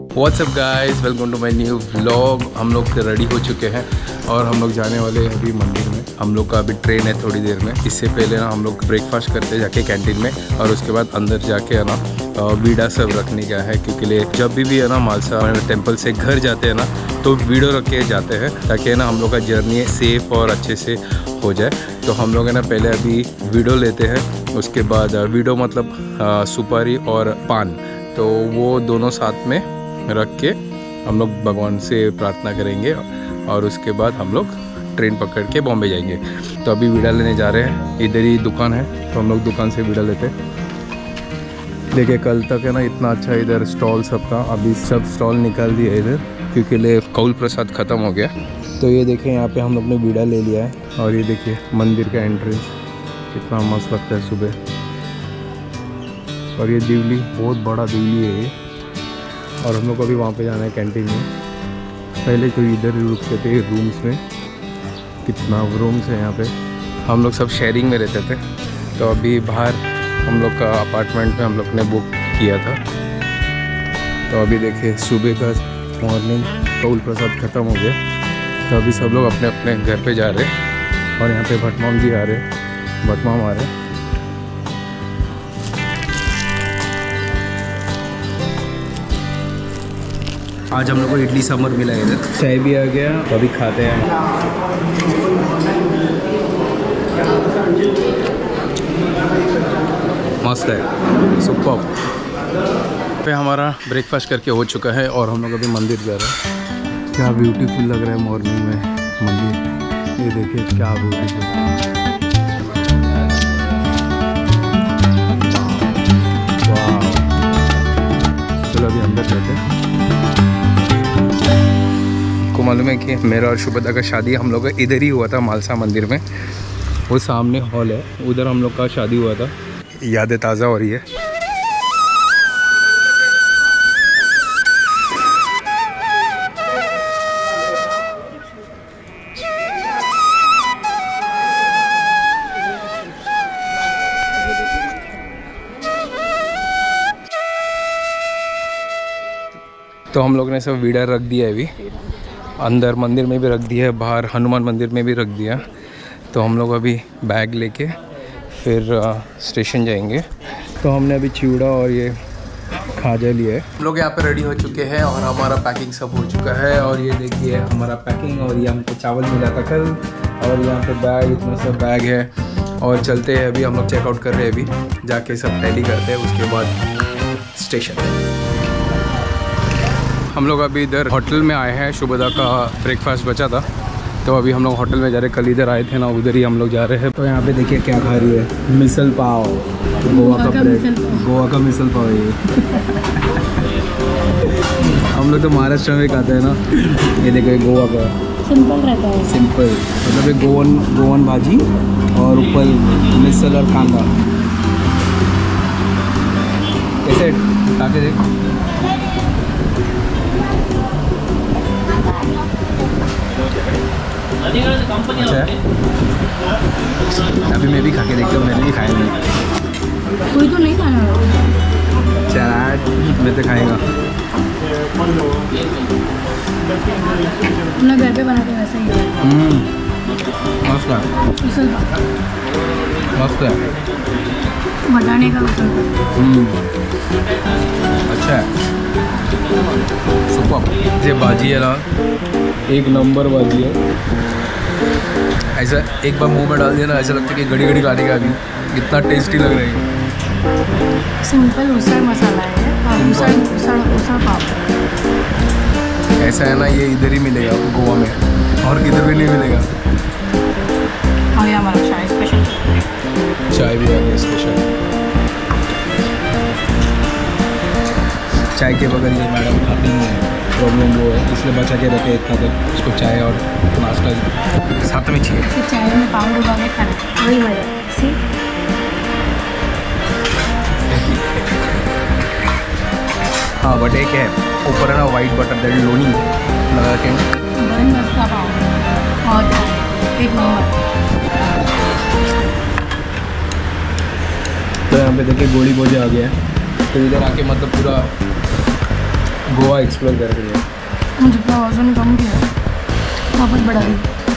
WhatsApp guys, welcome to my new vlog. हम लोग ready हो चुके हैं और हम लोग जाने वाले हैं अभी मंदिर में। हम लोग का अभी ट्रेन है थोड़ी देर में। इससे पहले ना हम लोग ब्रेकफास्ट करते हैं जाके कैंटीन में, और उसके बाद अंदर जाके है ना वीडा सब रखने का है, क्योंकि जब भी है ना मालसा टेम्पल से घर जाते हैं ना तो वीडियो रख के जाते हैं, ताकि है ना हम लोग का जर्नी सेफ़ और अच्छे से हो जाए। तो हम लोग है ना पहले अभी वीडियो लेते हैं, उसके बाद वीडियो मतलब सुपारी और पान, तो वो दोनों साथ में रख के हम लोग भगवान से प्रार्थना करेंगे, और उसके बाद हम लोग ट्रेन पकड़ के बॉम्बे जाएंगे। तो अभी वीडा लेने जा रहे हैं, इधर ही दुकान है तो हम लोग दुकान से वीडा लेते हैं। देखिए कल तक है ना इतना अच्छा इधर स्टॉल सब था, अभी सब स्टॉल निकाल दिया इधर, क्योंकि कौल प्रसाद ख़त्म हो गया। तो ये देखिए यहाँ पे हम लोग ने वीडा ले लिया है, और ये देखिए मंदिर का एंट्रेंस कितना मस्त लगता है सुबह। और ये दिवली बहुत बड़ा दिवली है ये, और हम लोग को अभी वहाँ पे जाना है कैंटीन में। पहले तो इधर ही रुकते थे रूम्स में, कितना रूम्स है यहाँ पे। हम लोग सब शेयरिंग में रहते थे, तो अभी बाहर हम लोग का अपार्टमेंट में हम लोग ने बुक किया था। तो अभी देखिए सुबह का मॉर्निंग कौल प्रसाद ख़त्म हो गया, तो अभी सब लोग अपने अपने घर पे जा रहे हैं। और यहाँ पे भटमाम जी आ रहे हैं, भटमाम आ रहे हैं। आज हम लोग को इडली सांभर मिला है इधर, चाय भी आ गया, तो अभी खाते हैं। मस्त है, सुपर। पे हमारा ब्रेकफास्ट करके हो चुका है और हम लोग अभी मंदिर जा रहे हैं। क्या ब्यूटीफुल लग रहा है मॉर्निंग में मंदिर, ये देखिए क्या ब्यूटीफुल। वाह, चलो अभी अंदर चलते हैं। को मालूम है कि मेरा और शुभदा का शादी हम लोग का इधर ही हुआ था, मालसा मंदिर में। वो सामने हॉल है, उधर हम लोग का शादी हुआ था। यादें ताज़ा हो रही है। तो हम लोग ने सब वीडा रख दिया है अभी, अंदर मंदिर में भी रख दिया है, बाहर हनुमान मंदिर में भी रख दिया। तो हम लोग अभी बैग लेके फिर स्टेशन जाएंगे। तो हमने अभी चिवड़ा और ये खाजा लिया है। हम लोग यहाँ पे रेडी हो चुके हैं और हमारा पैकिंग सब हो चुका है। और ये देखिए हमारा पैकिंग, और ये हमको चावल मिला था कल, और यहाँ पे बैग, इतना सब बैग है। और चलते हैं अभी, हम लोग चेकआउट कर रहे हैं, अभी जाके सब टैली करते हैं, उसके बाद स्टेशन। हम लोग अभी इधर होटल में आए हैं, शुभदा का ब्रेकफास्ट बचा था, तो अभी हम लोग होटल में जा रहे हैं। कल इधर आए थे ना, उधर ही हम लोग जा रहे हैं। तो यहाँ पे देखिए क्या खा रही है, मिसल पाव, गोवा का ब्रेड, गोवा का मिसल पाव। ये हम लोग तो महाराष्ट्र में खाते हैं ना, ये देखो गोवा का सिंपल रहता है, सिंपल मतलब ये गोवन भाजी और ऊपर मिसल और कांदा। कैसे खा के देख। अच्छा है, अभी मैं भी खा के देखता हूँ, मैंने भी खाया नहीं। कोई तो नहीं खाना, चल मैं तो खाएगा। अपना घर पे बनाते वैसे ही। मस्त है, मस्त है, मटाने का अच्छा है, सुपर। ये भाजी है ना, एक नंबर भाजी है। ऐसा एक बार मुंह में डाल दिया ना, ऐसा लगता है कि घड़ी घड़ी खाने का, अभी इतना टेस्टी लग रहा है। सिंपल उसळ मसाला है, उसळ पाव। ऐसा है ना, ये इधर ही मिलेगा गोवा में, और किधर भी नहीं मिलेगा। और ये हमारा चाय स्पेशल, चाय भी आ गया स्पेशल। चाय के बगैर ये मैडम खाती नहीं है, प्रॉब्लम वो है, इसलिए बचा के रखे इतना तक। इसको चाय और नाश्ता साथ में चाहिए। चाय में पाव डुबा के खाना वही मजा। हाँ बट एक है ऊपर है ना वाइट बटर, दैट लोनी लगा के पाव और एक नंबर। तो यहाँ पे देखिए गोली बोझे आ गया है, तो इधर आके मतलब पूरा गोवा एक्सप्लोर कर रही है। जितना वजन कम किया वापस बढ़ाई।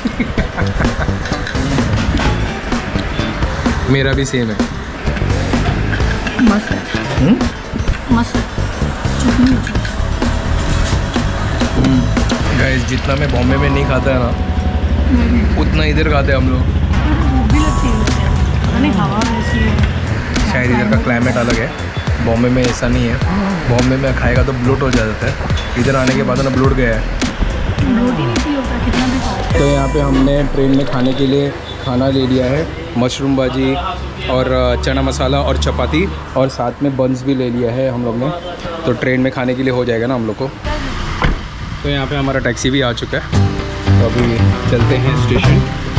मेरा भी सेम है। मस्त है। मस्त है। गाइस जितना मैं बॉम्बे में नहीं खाता है ना उतना इधर खाते हैं हम लोग। भूख भी लगती है नहीं, हवा ऐसी है। शायद इधर का क्लाइमेट अलग है, बॉम्बे में ऐसा नहीं है। बॉम्बे में खाएगा तो ब्लोट हो जाता है, इधर आने के बाद ना ब्लोट गया है। ब्लोट ही नहीं होता कितना भी खाओ। तो यहाँ पे हमने ट्रेन में खाने के लिए खाना ले लिया है, मशरूम भाजी और चना मसाला और चपाती, और साथ में बंस भी ले लिया है हम लोग ने। तो ट्रेन में खाने के लिए हो जाएगा ना हम लोग को। तो यहाँ पे हमारा टैक्सी भी आ चुका है, तो अभी चलते हैं स्टेशन।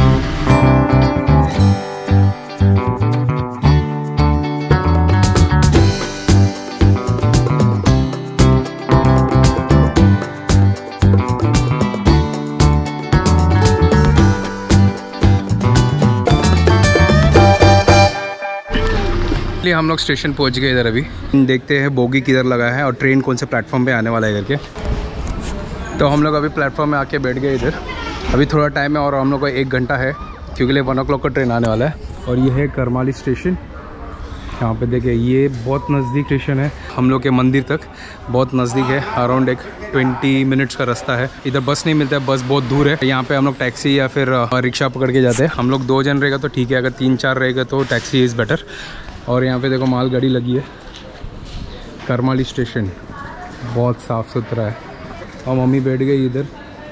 हम लोग स्टेशन पहुंच गए इधर। अभी देखते हैं बोगी किधर लगा है और ट्रेन कौन से प्लेटफॉर्म पे आने वाला है करके। तो हम लोग अभी प्लेटफॉर्म में आके बैठ गए इधर। अभी थोड़ा टाइम है और हम लोग को 1 घंटा है, क्योंकि 1 o'clock का ट्रेन आने वाला है। और ये है करमाली स्टेशन। यहाँ पे देखिए ये बहुत नज़दीक स्टेशन है हम लोग के मंदिर तक, बहुत नज़दीक है। अराउंड एक 20 मिनट्स का रास्ता है। इधर बस नहीं मिलता है, बस बहुत दूर है। यहाँ पे हम लोग टैक्सी या फिर रिक्शा पकड़ के जाते हैं। हम लोग 2 जन रहेगा तो ठीक है, अगर 3-4 रहेगा तो टैक्सी इज़ बेटर। और यहाँ पे देखो मालगाड़ी लगी है। करमाली स्टेशन बहुत साफ़ सुथरा है। और मम्मी बैठ गई इधर,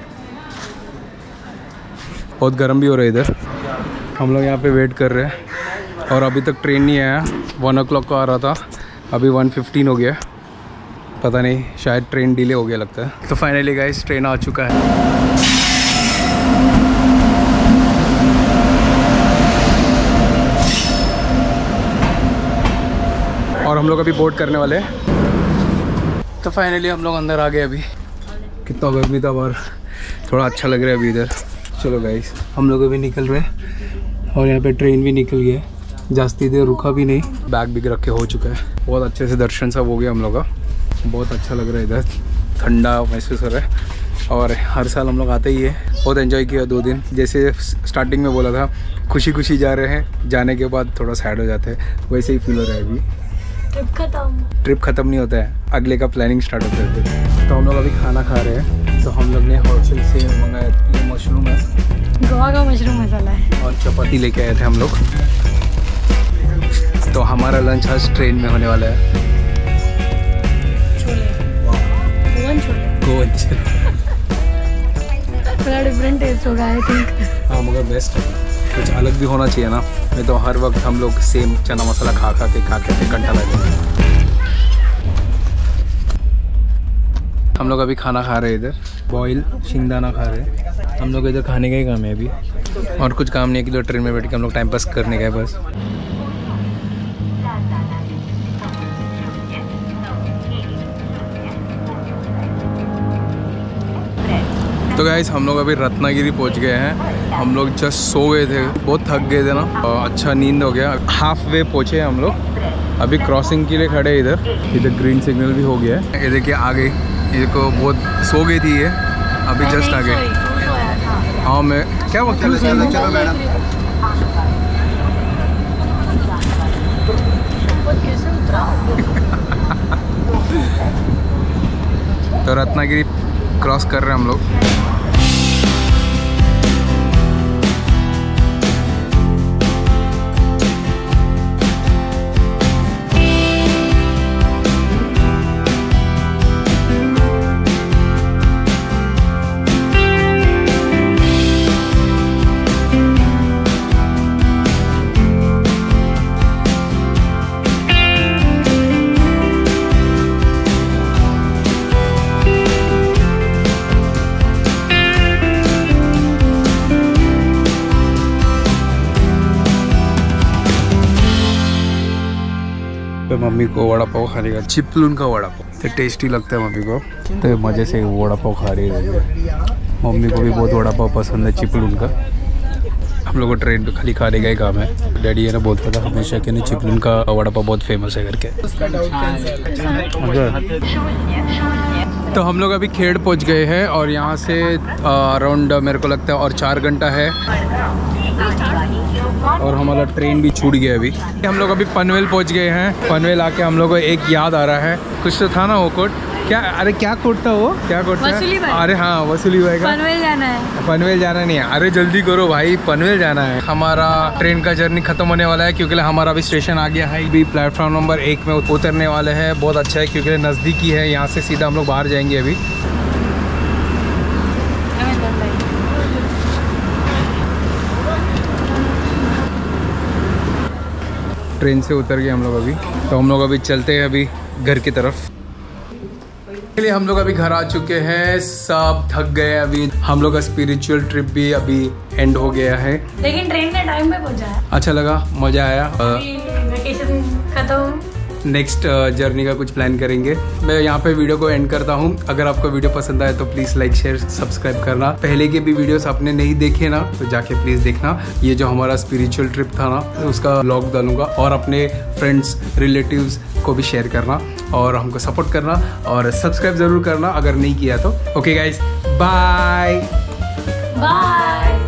बहुत गर्म भी हो रहा है इधर। हम लोग यहाँ पे वेट कर रहे हैं और अभी तक ट्रेन नहीं आया। 1 o'clock को आ रहा था, अभी 1:15 हो गया। पता नहीं, शायद ट्रेन डिले हो गया लगता है। तो फाइनली गाइस ट्रेन आ चुका है। और हम लोग अभी बोर्ड करने वाले हैं। तो फाइनली हम लोग अंदर आ गए। अभी कितना गर्मी था बाहर, थोड़ा अच्छा लग रहा है अभी इधर। चलो गाइस हम लोग अभी निकल रहे हैं और यहाँ पे ट्रेन भी निकल गया है, जास्ती देर रुका भी नहीं। बैग भी रख के हो चुका है। बहुत अच्छे से दर्शन सब हो गया हम लोग का, बहुत अच्छा लग रहा है इधर, ठंडा महसूस हो रहा है। और हर साल हम लोग आते ही है। बहुत एंजॉय किया 2 दिन। जैसे स्टार्टिंग में बोला था खुशी खुशी जा रहे हैं, जाने के बाद थोड़ा सैड हो जाते हैं, वैसे ही फील हो रहा है अभी। ट्रिप ख़त्म नहीं होता है, अगले का प्लानिंग स्टार्ट होता है। तो हम लोग अभी खाना खा रहे हैं। तो हम लोग ने होटल से मंगाया, ये मशरूम है, गोवा का मशरूम मसाला है, और चपाती लेके आए थे हम लोग। तो हमारा लंच आज ट्रेन में होने वाला है। छोले, गोवन छोले। थोड़ा डिफरेंट टेस्ट होगा आई थिंक। हाँ मगर बेस्ट है, कुछ अलग भी होना चाहिए ना। नहीं तो हर वक्त हम लोग सेम चना मसाला खा के घंटा लग जाएगा। हम लोग अभी खाना खा रहे हैं इधर, बॉयल शिंगदाना खा रहे हैं। हम लोग इधर खाने का ही काम है अभी, और कुछ काम नहीं है कि ट्रेन में बैठ के हम लोग टाइम पास करने गए बस। तो गाइस हम लोग अभी रत्नागिरी पहुंच गए हैं। हम लोग जस्ट सो गए थे, बहुत थक गए थे ना, अच्छा नींद हो गया। हाफ वे पहुंचे हम लोग, अभी क्रॉसिंग के लिए खड़े इधर ग्रीन सिग्नल भी हो गया है। ये देखिए आ गई, ये को बहुत सो गई थी ये, अभी जस्ट आ गई। हाँ मैं क्या वक्त चलो मैडम। तो रत्नागिरी क्रॉस कर रहे हैं हम लोग। तो मम्मी को वड़ा पाव खाने का, चिपलून का वड़ा पाव तो टेस्टी लगता है मम्मी को, तो मज़े से वड़ा पाव खा रही है। मम्मी को भी बहुत वड़ा पाव पसंद है चिपलून का। हम लोग को ट्रेन पे खाली खाने का ही काम है। डैडी है ना बोलता था हमेशा कि नहीं चिपलून का वड़ा पाव बहुत फेमस है करके। तो हम लोग अभी खेड़ पहुंच गए हैं और यहाँ से अराउंड मेरे को लगता है और 4 घंटा है और हमारा ट्रेन भी छूट गया अभी। हम लोग अभी पनवेल पहुंच गए हैं। पनवेल आके हम लोग को एक याद आ रहा है, कुछ तो था ना वो कोड, क्या अरे क्या कोड था वो, क्या कोड था? अरे हाँ वसूली भाई का पनवेल जाना है। पनवेल जाना नहीं है, अरे जल्दी करो भाई, पनवेल जाना है। हमारा ट्रेन का जर्नी खत्म होने वाला है क्योंकि हमारा अभी स्टेशन आ गया है। अभी प्लेटफॉर्म नंबर 1 में उतरने वाले हैं। बहुत अच्छा है क्योंकि नज़दीकी है, यहाँ से सीधा हम लोग बाहर जाएंगे अभी। ट्रेन से उतर गए हम लोग अभी, तो हम लोग अभी चलते हैं अभी घर की तरफ। लिए हम लोग अभी घर आ चुके हैं, सब थक गए अभी। हम लोग का स्पिरिचुअल ट्रिप भी अभी एंड हो गया है, लेकिन ट्रेन के टाइम पे पहुंचा है। अच्छा लगा, मजा आया। वेकेशन खत्म, नेक्स्ट जर्नी का कुछ प्लान करेंगे। मैं यहाँ पे वीडियो को एंड करता हूँ। अगर आपको वीडियो पसंद आए तो प्लीज़ लाइक शेयर सब्सक्राइब करना। पहले के भी वीडियोस आपने नहीं देखे ना तो जाके प्लीज़ देखना। ये जो हमारा स्पिरिचुअल ट्रिप था ना उसका व्लॉग डालूंगा और अपने फ्रेंड्स रिलेटिव्स को भी शेयर करना और हमको सपोर्ट करना और सब्सक्राइब ज़रूर करना अगर नहीं किया तो। Okay guys, bye bye.